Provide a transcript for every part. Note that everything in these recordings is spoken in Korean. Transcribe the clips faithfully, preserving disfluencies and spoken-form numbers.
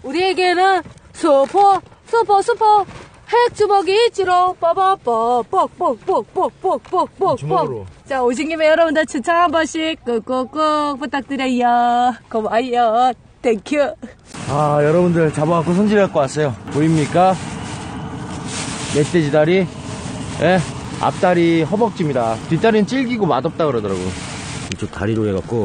우리에게는 슈퍼 슈퍼 슈퍼 핵주먹이 있지롱. 빠바빠 뻑뻑뻑뻑뻑뻑뻑뻑. 주먹으로. 자, 오신 김에 여러분들 추천 한 번씩 꾹꾹꾹 부탁드려요. 고마워요. 땡큐. 아, 여러분들 잡아갖고 손질 갖고 왔어요. 보입니까? 멧돼지 다리. 예, 앞다리 허벅지입니다. 뒷다리는 질기고 맛없다 그러더라고. 이쪽 다리로 해갖고.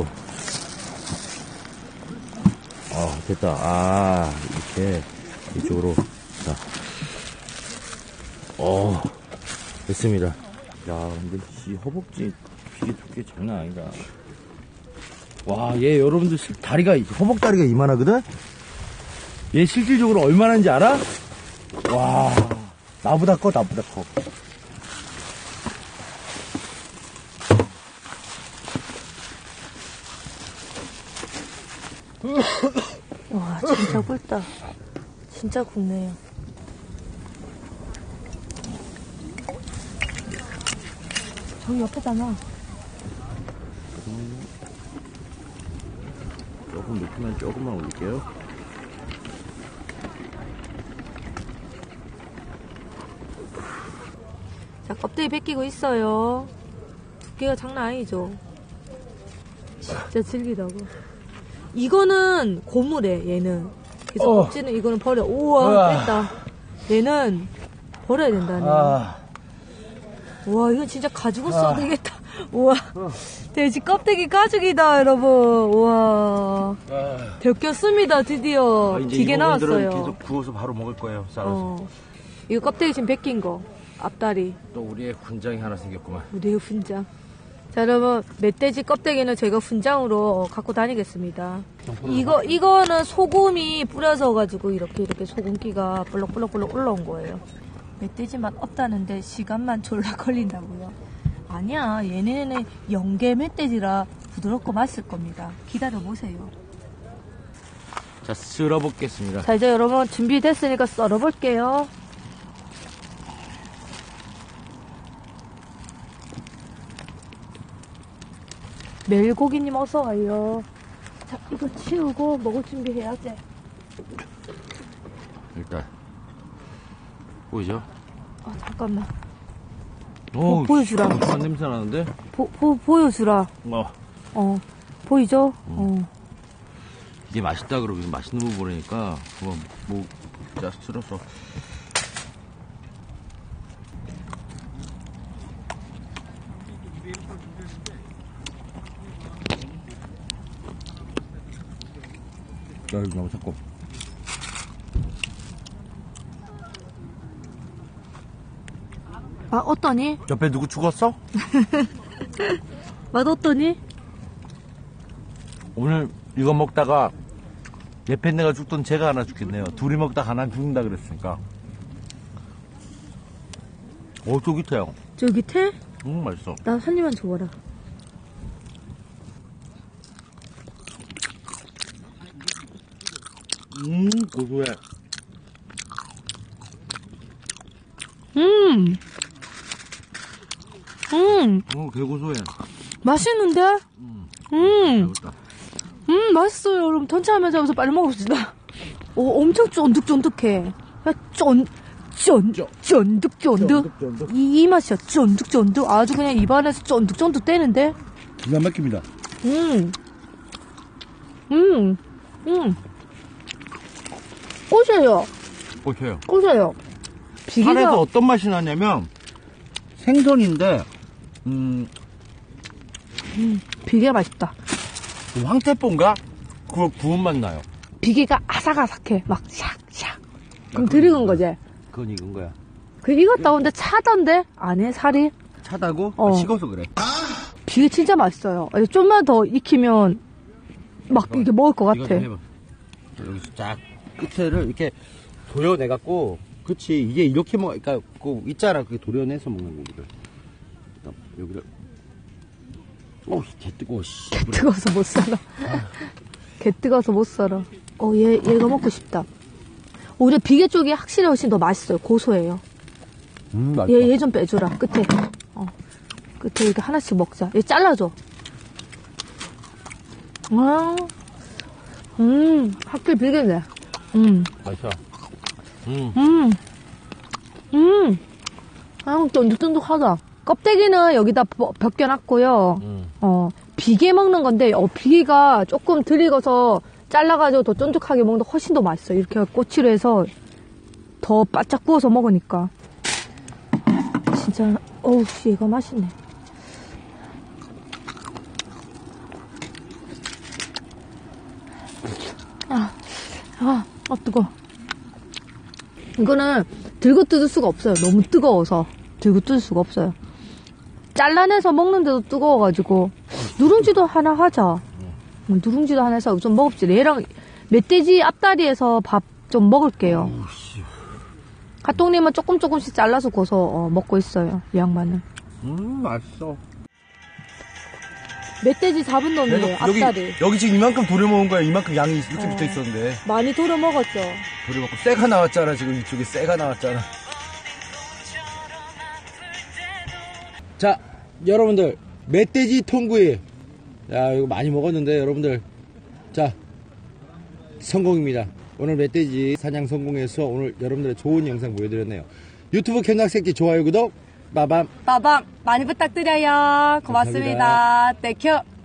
아, 됐다. 아, 이렇게 이쪽으로. 자, 어, 됐습니다. 야, 근데 이 허벅지 비계 두께 장난 아니다. 와, 얘 여러분들 다리가 허벅다리가 이만하거든. 얘 실질적으로 얼마나인지 알아? 와, 나보다 커, 나보다 커. 와, 진짜 굵다. 진짜 굵네요. 저기 옆에다가 조금 높으면 조금만 올릴게요. 자, 껍데기 벗기고 있어요. 두께가 장난 아니죠? 진짜 질기다고. 이거는 고무래, 얘는. 그래서 어. 껍질은 이거는 버려. 우와, 우와. 뺐다. 얘는 버려야 된다네. 아, 우와, 이건 진짜 가지고 써야 되겠다. 우와, 돼지 껍데기 가죽이다, 여러분. 우와. 아. 벗겼습니다, 드디어. 아, 이제 기계 이 부분들은 나왔어요. 계속 구워서 바로 먹을 거예요. 썰어서. 어. 이거 껍데기 지금 벗긴 거. 앞다리. 또 우리의 군장이 하나 생겼구만. 우리의 훈장. 자, 여러분, 멧돼지 껍데기는 저희가 훈장으로 갖고 다니겠습니다. 이거, 이거는 소금이 뿌려져가지고 이렇게 이렇게 소금기가 볼록볼록볼록 올라온 거예요. 멧돼지 맛 없다는데 시간만 졸라 걸린다고요. 아니야, 얘네는 영계 멧돼지라 부드럽고 맛있을 겁니다. 기다려보세요. 자, 썰어보겠습니다. 자, 이제 여러분 준비됐으니까 썰어볼게요. 멜고기님 어서와요. 자, 이거 치우고 먹을 준비해야지. 일단 보이죠? 아, 잠깐만. 오, 보여주라. 시원한 냄새 나는데? 보, 보, 보여주라. 어. 어, 보이죠? 음. 어. 이게 맛있다 그러면 맛있는 부분이니까 그거 뭐 자, 쓸어서. 야, 이거 너무 작고. 아, 어떠니? 옆에 누구 죽었어? 맛 어떠니? 오늘 이거 먹다가 옆에 내가 죽던 제가 하나 죽겠네요. 둘이 먹다가 하나 죽는다 그랬으니까. 오, 쫄깃해요. 쫄깃해? 음, 맛있어. 나 한 입만 줘봐라. 음, 고소해. 음! 음! 어, 개고소해. 맛있는데? 음, 음! 맛있다. 음, 맛있어요. 여러분, 턴치하면서 하면서 빨리 먹읍시다. 오, 엄청 쫀득쫀득해. 야, 쫀, 쫀, 쫀득쫀득. 쫀득쫀득. 이, 이 맛이야. 쫀득쫀득. 아주 그냥 입안에서 쫀득쫀득 떼는데? 기가 막힙니다. 음. 음. 음. 오세요. 보셔요. 오세요. 비계가, 살에서 어떤 맛이 나냐면 생선인데 음, 음, 비계가 맛있다. 그 황태포인가? 그거 구운 맛 나요. 비계가 아삭아삭해. 막, 샥, 샥. 그럼 덜 익은 거지? 그건 익은 거야. 그 익었다 온데 차던데? 안에 살이? 차다고? 어. 식어서 그래. 비계 진짜 맛있어요. 아니, 좀만 더 익히면 막 이게 먹을 것 이거 같아. 좀 해봐. 여기서 쫙 끝에를 이렇게 도려내갖고, 그치, 이게 이렇게 먹, 그니까, 그 있잖아. 그게 도려내서 먹는 거거든. 여기를. 오, 개 뜨거워, 씨. 뜨거워서 못 살아. 개 뜨거워서 못 살아. 어, 얘, 얘가 먹고 싶다. 오히려 비계 쪽이 확실히 훨씬 더 맛있어요. 고소해요. 음, 맛있다. 얘, 얘 좀 빼줘라. 끝에. 어. 끝에 이렇게 하나씩 먹자. 얘 잘라줘. 아, 음, 확실히 비계네. 음, 맛있어. 음. 음, 음. 아, 쫀득쫀득하다. 껍데기는 여기다 버- 벗겨놨고요. 음. 어, 비계 먹는 건데, 어, 비계가 조금 덜 익어서 잘라가지고 더 쫀득하게 먹는 게 훨씬 더 맛있어요. 이렇게 꼬치로 해서 더 바짝 구워서 먹으니까. 진짜, 어우, 씨, 얘가 맛있네. 아, 아, 아, 뜨거. 이거는 들고 뜯을 수가 없어요. 너무 뜨거워서 들고 뜯을 수가 없어요. 잘라내서 먹는데도 뜨거워가지고 누룽지도 하나 하자. 누룽지도 하나 해서 좀 먹읍시다. 얘랑 멧돼지 앞다리에서 밥 좀 먹을게요. 가똥님은 조금 조금씩 잘라서 구워서 어, 먹고 있어요. 이 양반은. 음, 맛있어. 멧돼지 잡은 놈이에요. 여기, 앞다리. 여기 지금 이만큼 도려 먹은 거야. 이만큼 양이 이렇게 어. 붙어 있었는데. 많이 도려 먹었죠. 도려 먹고 쇠가 나왔잖아. 지금 이쪽에 쇠가 나왔잖아. 자, 여러분들. 멧돼지 통구이. 야, 이거 많이 먹었는데, 여러분들. 자, 성공입니다. 오늘 멧돼지 사냥 성공해서 오늘 여러분들의 좋은 영상 보여드렸네요. 유튜브 견학새끼 좋아요, 구독, 빠밤. 빠밤 많이 부탁드려요. 고맙습니다. 땡큐.